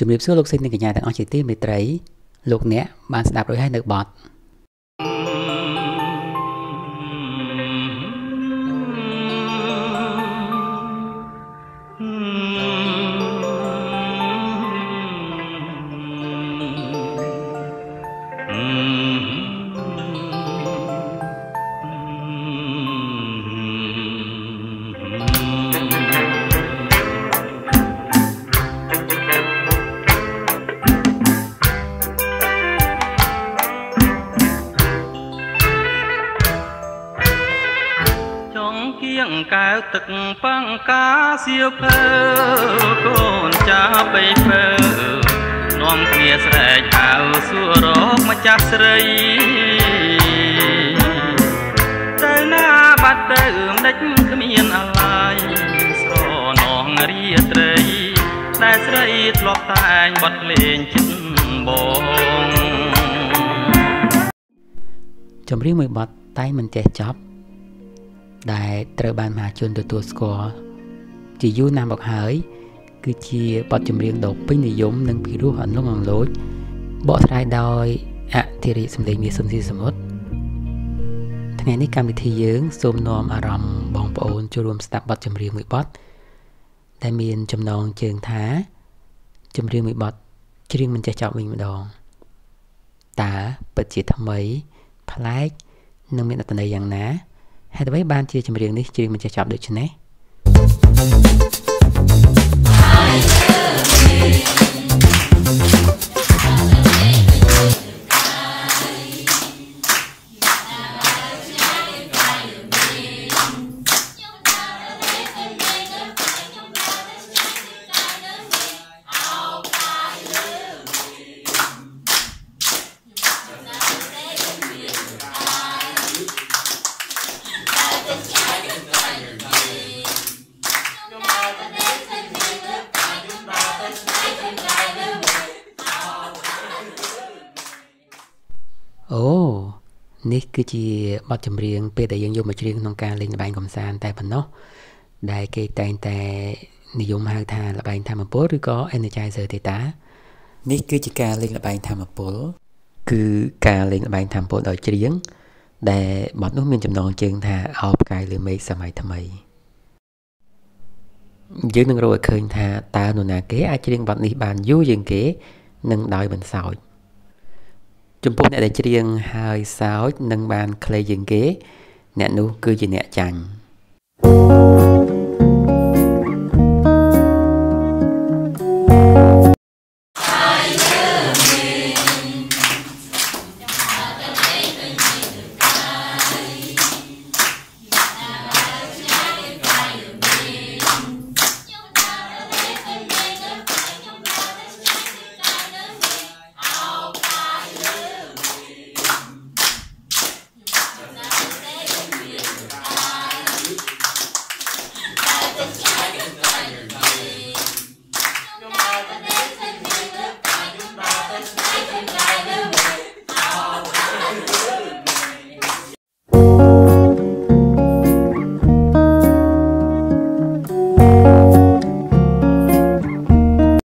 ជំរាបសួរលោកសេននិងកញ្ញាទាំងអស់ជាទីមេត្រីលោកអ្នកបានស្ដាប់រួចហើយនៅបទកែវទឹកបាំងកាសៀវភៅកូនចាបីភៅនាំគ្នាស្រែកហៅសួររកម្ចាស់ស្រីទៅណាបាត់ទៅម្ដេចគ្មានអាឡ័យស្រណងរាត្រីដែលស្រីធ្លាប់តែងបត់លេងចិត្តបងចម្រៀងមួយបទតែមិនចេះចប់ដែលត្រូវបានមហាជនទទួលស្គាល់ជាយូរណាស់មកហើយគឺជាបទចម្រៀងដ៏ពេញនិយមនិងពិរោះអន្លង់អន្លោចបកស្រាយដោយអធិរាជសម្លេងមាសសុនស៊ីសមុទ្រថ្ងៃនេះកម្មវិធីយើងសូមនាំអារម្មណ៍បងប្អូនចូលរួមស្ដាប់បទចម្រៀងមួយបទដែលមានចំណងជើងថាចម្រៀងមួយបទច្រៀងមិនចេះចប់វិញម្ដងតើពិតជាថ្មីប្លែកនិងមានអត្ថន័យយ៉ាងណាហេតុអ្វីបានជាចម្រៀងនេះច្រៀងមិនចេះចប់ដូច្នេះអូនេះគឺជាបទចម្រៀងពេលដែលយើងយកមកច្រៀងក្នុងការលេងល្បែងកម្សាន្តតែប៉ុណ្ណោះដែលគេតែងតែនិយមហៅថាល្បែងថាមពលឬក៏ Energizer ទេតានេះគឺជាការលេងល្បែងថាមពលគឺការលេងល្បែងថាមពលដោយច្រៀងដែលបទនោះមានចំណងជើងថាអោបផ្កាយលើមេឃសម័យថ្មីយើងនឹងរកឲ្យឃើញថាតើនរណាគេអាចច្រៀងបទនេះបានយូរជាងគេនិងដោយបន្សោចចំពោះអ្នកដែលច្រៀងហើយសើចនឹងបានខ្លីជាងគេអ្នកនោះគឺជាអ្នកចាញ់